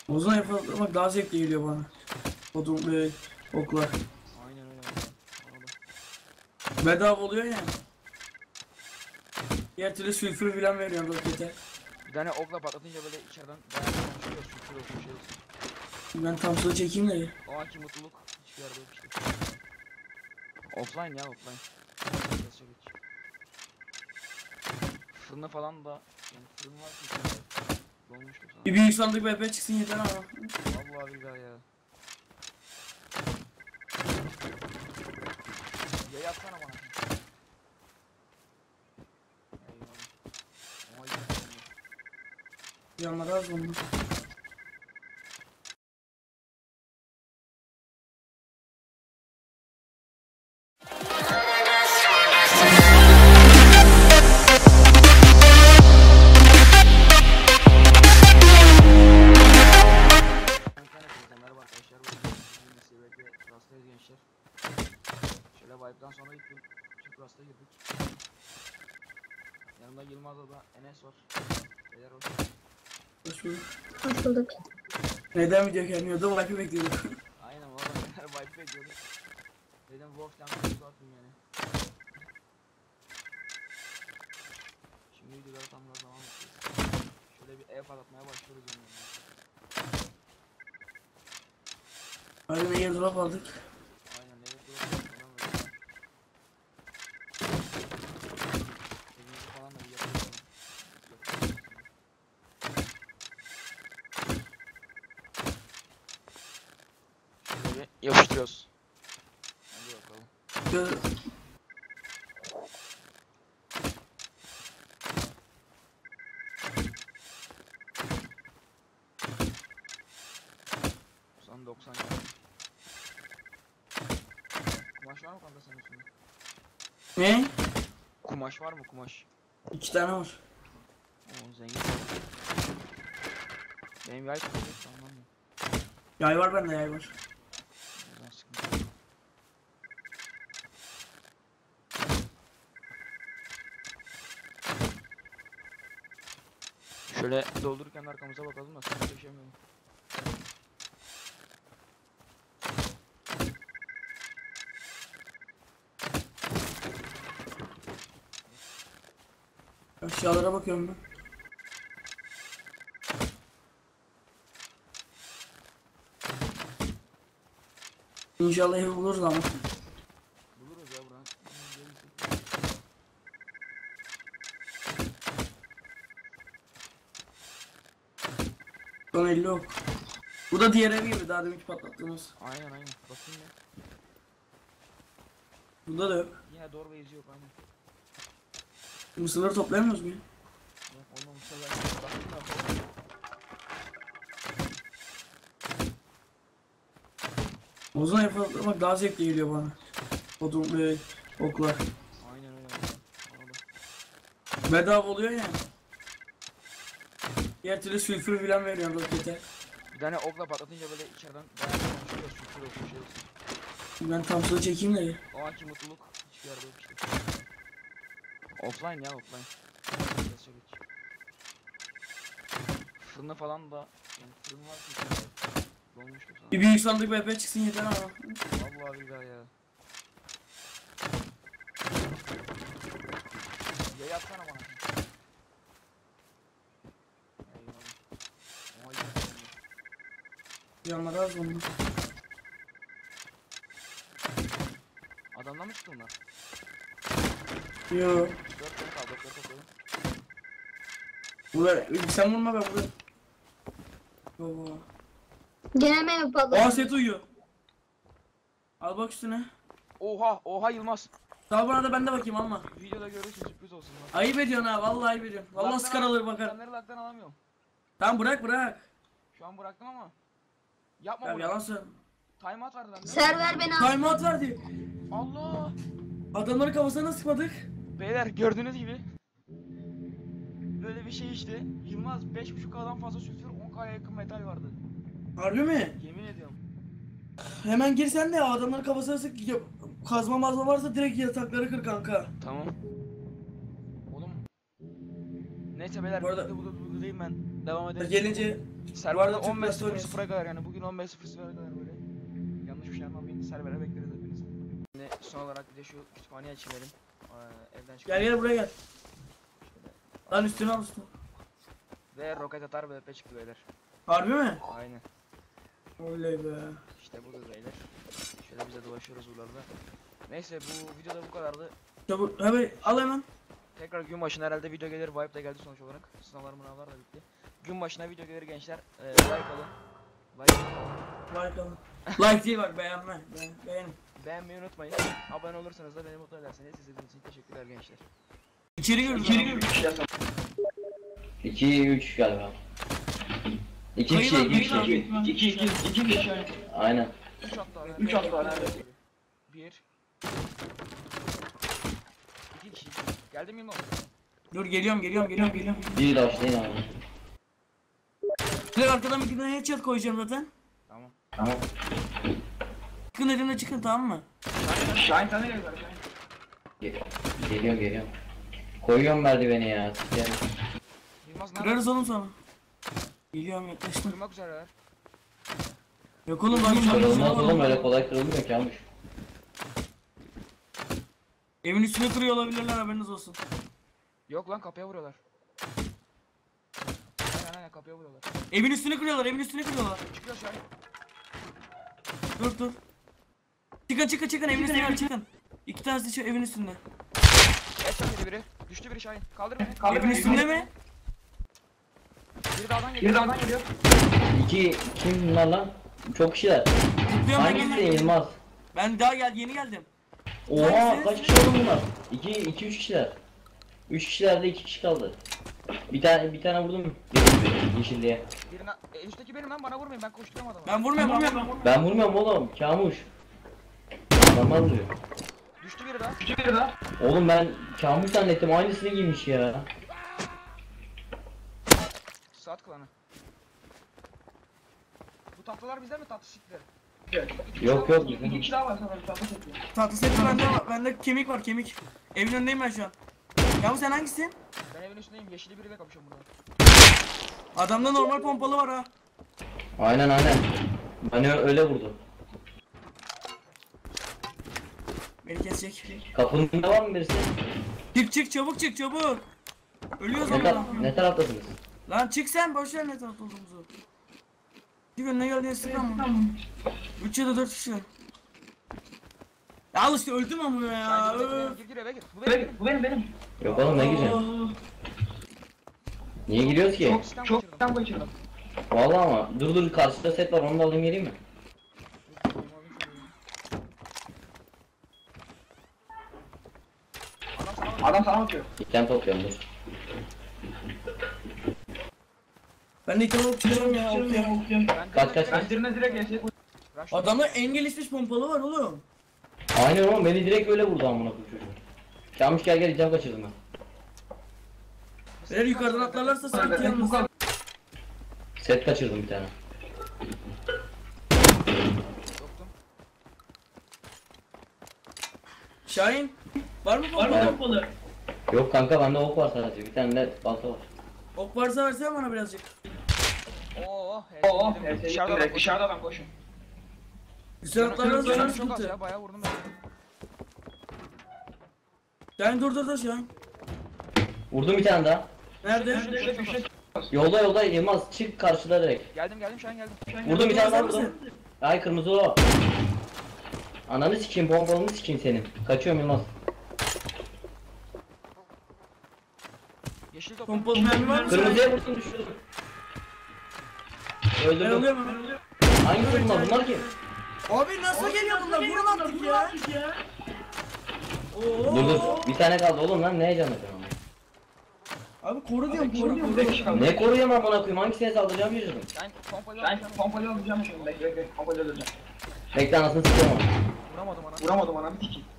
Uzun yapmak daha zevkli geliyor bana. Odun ve oklar. Aynen öyle. Bedava oluyor yani. Diğer türlü sülfür filan veriyor rokete. Bir tane okla patlatınca böyle içeriden bayağı konuşuyor, sürtür olsun şey olsun. Ben Thompson'ı çekeyim de. O anki mutluluk hiçbir yerde yok işte. Offline ya offline. Nasıl geç. Fırını falan da yani fırın var ki içeride. Dolmuştu sana. Bir büyük sandık BP çıksın yeter ama. Vallahi billahi ya. Yay atsana bana. Eyvallah. Ama Yanlar az bunlar. merhaba arkadaşlar. Bugün seviyede rastlayız gençler. Şöyle wipe'dan sonra ilk gün Türk rasta girdik. Yanımda Yılmaz'da da Enes var. Beyler hoş. Hoş bulduk. Hoş bulduk. Neden video gelmiyordu? Vakit bekliyorduk. Aynen valla beyler wipe bekliyorduk. Dedim Wolf'tan bir atayım yani. Şimdi videolara tam biraz devam edeceğiz. Şöyle bir ev atmaya başlıyoruz yani. Hadi bir airdrop aldık. Aynen evet doğru. Evimizi falan da bir yapıyoruz. Şöyle bir yapıştırıyoruz. Hadi bakalım. Gö- Son 90 ya. Kumaş var mı kanka senin üstünde? Ne? Kumaş var mı kumaş? 2 tane var. Oo zengin. Benim yay tutacak anlamıyorum. Yay var, bende yay var. Buradan sıkıntı yok. Şöyle doldururken arkamıza bakalım da sıkıntı yaşamayalım. Aşağılara bakıyorum ben. İnşallah evi buluruz ama. Buluruz ya buradan. Son 50 ok. Bu da diğer ev gibi, daha deminki patlattığımız. Aynen aynen. Bakayım ya. Bunda da yok. Yine door base yok aynen. Mısırları toplayamıyoruz mu ya? Yok olmamışsa ben bakayım da. Uzun yapmak daha zevkli geliyor bana. Odun ve oklar. Aynen öyle. Orada. Bedava oluyor yani. Diğer türlü sülfür filan veriyor rokete. Bir tane okla patlatınca böyle içeriden bayağı konuşuyor, sürtür olsun şey olsun. Ben Thompson'ı çekeyim de. O anki mutluluk hiçbir yerde yok işte. Offline ya offline. Nasıl geç. Fırını falan da yani fırın var ki içeride. Dolmuştu sana. Bir büyük sandık BP çıksın yeter ama. Vallahi billahi ya. Yay atsana bana. Eyvallah. Ama Yanlar az bunlar. adamdan mı çıktı onlar? Yo. 4 tane kaldı, 4 toplayalım. Burada sen vurma, ben burada. Baba. Gene mi Aa, patladı? set uyuyor. Al bak üstüne. Oha, oha Yılmaz. Sal bana da, ben de bakayım alma. Videoda görürsün sürpriz olsun lan. Ayıp ediyorsun ha, vallahi ayıp ediyorsun. Vallahi Lag'dan sıkar alır bakar. İtemleri lag'dan alamıyorum. Tamam bırak bırak. Şu an bıraktım ama. Yapma Ya bunu. yalan söyle. Timeout vardı bende. Server beni al. Timeout verdi. Allah. Adamların kafasına sıkmadık. Beyler gördüğünüz gibi. Böyle bir şey işte. Yılmaz 5.5K'dan fazla sülfür 10K'ya yakın metal vardı. Harbi mi? Yemin ediyorum. Hemen gir sen de, adamların kafasına sık. Kazma mazma varsa direkt yatakları kır kanka. Tamam. Oğlum. Neyse beyler Bu arada- buradayım ben. Devam edelim. Gelince Serverda arada Türk Lası 15.00'a kadar yani bugün 15.00'a kadar böyle. Yanlış bir şey yapmayın. Servere bekleriz hepiniz. Şimdi son olarak bir de şu kütüphaneyi açayım elim. Evden çıkıp. gel buraya gel. Lan üstüne al üstüne. Ve roket atar BP çıktı beyler. Harbi mi? Aynen. Oley be. İşte budur beyler. Şöyle bize dolaşıyoruz buralarda. Neyse bu videoda bu kadardı. Çabuk hemen al hemen. Tekrar gün başına herhalde video gelir. Vibe de geldi sonuç olarak. Sınavlar mınavlar da bitti. Gün başına video gelir gençler. Like alın. Like alın. Like değil bak beğenme. Beğenin. Beğenmeyi unutmayın. Abone olursanız da beni mutlu edersiniz. İzlediğiniz için teşekkürler gençler. İçeri gir. 2-3 galiba. 2 kişi, Sayılar 2 kişi. 2 kişi. Aynen. 3 hatta. 3 hatta nerede? 1 2 kişi. Geldim mi? Dur geliyorum. Bir başlayın abi. Direkt arkadan bir güne headshot koyacağım zaten. Tamam. Tamam. Çıkın elimde çıkın tamam mı? Şahin sen nereye gidiyorsun? Geliyorum. Koyuyorum merdiveni ya. Gel. Yılmaz nerede? Kırarız oğlum sonra. Geliyorum yaklaştım. Kırmak üzereler. Yok oğlum ben Kırılmaz oğlum öyle kolay kırılmıyor ki almış. Evin üstüne kırıyor olabilirler haberiniz olsun. Yok lan kapıya vuruyorlar. Aynen kapıya vuruyorlar. Evin üstüne kırıyorlar. Çıkıyor Şahin. Dur. Çıkın evin üstüne çıkın. İki tanesi şu evin üstünde. Et yedi biri. Düştü biri Şahin. Kaldır beni. Evin üstünde mi? Biri dağdan Bir geliyor. dağdan geliyor. 2 kim bunlar lan? Çok kişiler. Tutuyorum ben Hangisi geliyorum. Yılmaz? Ben daha yeni geldim. Oha kaç kişi oldu bunlar? 2-3 kişiler. 3 kişilerde 2 kişi kaldı. Bir tane vurdum yeşilliğe. Birine üstteki benim lan bana vurmayın ben koşturuyorum adamı. Ben vurmuyorum. Ben vurmuyorum oğlum. Kamuş. Adamlar vuruyor. Düştü biri daha. Küçük biri daha. Oğlum ben Kamuş zannettim aynısını giymiş ya. Saat klanı. Bu tatlılar bizde mi tatlı sikleri? Yok 2 kişi daha var sanırım. Tatlı çekiyor. Tatlı seti bende var. Bende kemik var. Evin önündeyim ben şu an. Ya bu sen hangisisin? Ben evin üstündeyim. Yeşili biriyle kapışıyorum burada. Adamda normal pompalı var ha. Aynen. Beni öyle vurdu. Beni kesecek. Kapının var mı birisi? Çık çabuk. Ölüyoruz ama. Ne taraftasınız? Lan çık sen boşver ne tarafta olduğumuzu. Bir önüne geldiğin sık ama. 3 ya da 4 kişi. Ya al işte öldüm ama ya. Şahin gir eve gir. Bu benim. Bu benim. Yok oğlum ne gireceğim? Niye giriyoruz ki? Çok sistem Çok kaçırdım. tam kaçırdım. Vallahi ama dur karşıda set var onu da alayım geleyim mi? Adam sana bakıyor. İlkten topluyorum dur. Ben de item alıp çıkıyorum ya. okey. Kaç. Ben birine direkt yaşayıp Adamda en gelişmiş pompalı var oğlum. Aynen oğlum beni direkt öyle vurdu amına koyayım çocuğu. Kamuş gel ilkten kaçırdım ben. Eğer yukarıdan atlarlarsa sıkıntı bu yalnız. kadar. Set kaçırdım bir tane. Yoktum. Şahin. Var mı pompalı? Yok kanka bende ok var sadece bir tane de balta var. Ok varsa versene bana birazcık. Oo. Oo, Dışarıda dışarıda adam koşun. Üstüne atlarlarsa Canım çok çok az sıkıntı. ya bayağı vurdum ben. Şahin dur Şahin. Vurdum bir tane daha. Nerede? Yolda Yılmaz çık karşıda direkt. Geldim Şahin geldim. Vurdum bir tane daha Sen vurdum. misin? Ay kırmızı o. Ananı sikeyim pompalını sikeyim senin. Kaçıyorum Yılmaz. Yeşil top. Pompalı mermi var mı? Kırmızıya vurdum düşürdüm. Ben Öldürdüm. alıyorum. Hangisi bunlar kim? Abi nasıl geliyor bunlar? Vurun attık ya. Oo. Dur bir tane kaldı oğlum lan ne heyecan yapıyorsun? Abi koru diyorum. Ne koruyayım amına koyayım hangisine saldıracağım bilirdim. Ben pompalı Ben pompalı alacağım şimdi. Bekle. Pompalı alacağım. Bekle anasını sikeyim ama. vuramadım ana. Vuramadım ana bir tiki.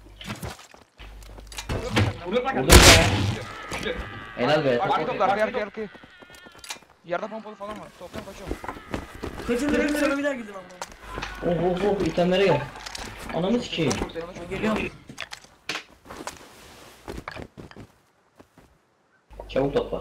Vurdum Vurdum bir tane. Helal be. Arka topla arka. Yerde pompalı falan var. Toptan kaçıyorum. Kaçın direkt sana bir daha gidin ama. Oh itemlere gel. Ananı sikeyim. Geliyorum. Çabuk topla.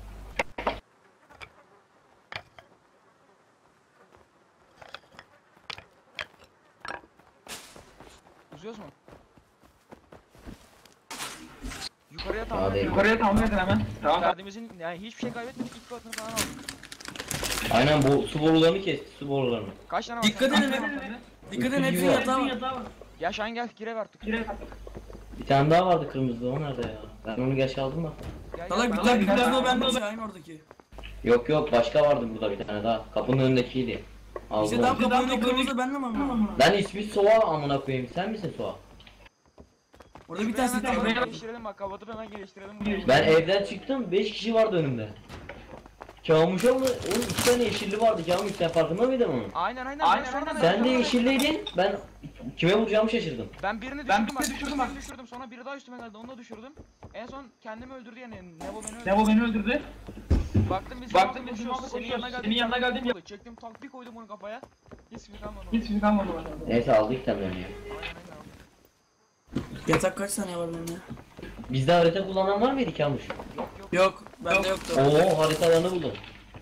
Uzuyoruz mu? Yukarıya tamam. Hadi. Yukarıya tamir edin hemen. Tamam. Derdimizin yani hiçbir şey kaybetmedik, ilk katını falan aldık. Aynen bu su borularını kesti, su borularını. Kaç tane var? Dikkat sende? edin. Dikkat edin hepsinin yatağı var. Ya Şahin gel gire artık. Bir tane daha vardı kırmızı, o nerede ya? Ben onu geç aldım da. Gel, Salak bir ben tane alayım. kırmızı o bende Şahin oradaki. Yok yok, başka vardı burada bir tane daha. Kapının önündekiydi. İşte Aldım. tam kapının kırmızı bende mi ama? Ben ismi Soğa amına koyayım. Sen misin Soğa? Orada bir Şuraya tanesi hemen tam. geliştirelim bak, kapatıp hemen geliştirelim. Ben evden çıktım, 5 kişi vardı önümde. Kamuş'a mı? Oğlum 2 tane yeşilli vardı Kamuş, sen farkında mıydın onun? Aynen aynen. Aynen, ben sonradan aynen. Sen de yeşilliydin, ben kime vuracağımı şaşırdım. Ben birini Ben düşürdüm bak. birini düşürdüm bak. Birini düşürdüm, sonra biri daha üstüme geldi, onu da düşürdüm. En son kendimi öldürdü yani. Nebo beni öldürdü. Ne bu beni öldürdü? Baktım biz Baktım bizim bizim koşuyoruz. aldık Senin koşuyoruz. yanına geldim. Senin yanına geldim ya. Çektim tak bir koydum onu kafaya. Hiçbir kalmadı. Hiç bir kalmadı bana. Neyse aldık tabii onu ya. Aynen aynen. Yatak kaç saniye var bende? Bizde harita kullanan var mıydı Kamuş? Yok yok. Yok bende yoktu. Oo, haritalarını buldum.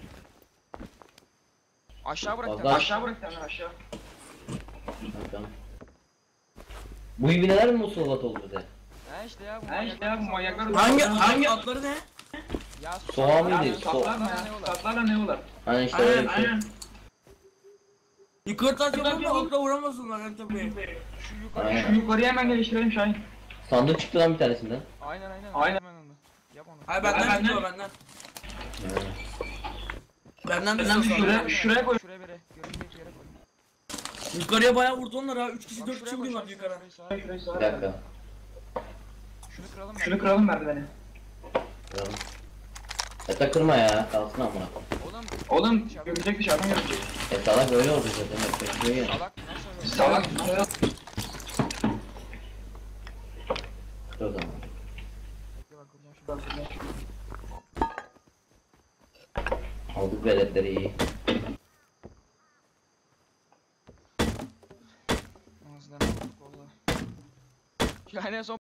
Aşağı bırak. Vallahi- tabii. Aşağı bırak hemen aşağı. Bakalım. Bu ibneler mi musallat oldu bize? He işte ya. Ha işte ya bu manyaklar. Hangi atları ne? Ya Soğa mıydı? Yani satlarla ne ya. olar? Satlarla ne olar? Hani işte öyle Aynen bir şey. Aynen. Yukarı taş yapalım da atla vuramazsınlar hem tepeye. Şu yukarı. Aynen. Şu yukarıya hemen geliştirelim Şahin. Sandık çıktı lan bir tanesinden. Aynen aynen. Aynen. Hemen onu. Yap onu. Hayır benden Benden- çıkıyor benden. Evet. Benden de Benden çıkıyor. şuraya koy. Şuraya bire. Görünecek yere koy. Yukarıya bayağı vurdu onlar ha. 3 kişi Bak 4 şuraya kişi koy, vuruyorlar şuraya, yukarı. şuraya, şuraya. Bir dakika. Şunu kıralım Şunu kıralım merdiveni. Kıralım. Yatak kırma ya, kalsın amına. Oğlum. Oğlum dışarıda- görecek dışarıdan görecek. Salak öyle oldu zaten. Yapacak bir şey yok. Salak nasıl öyle? Salak. Kır o zaman. Bekle bak, kuracağım şimdi. Aldık veletleri iyi. Ağzından valla. Yani en son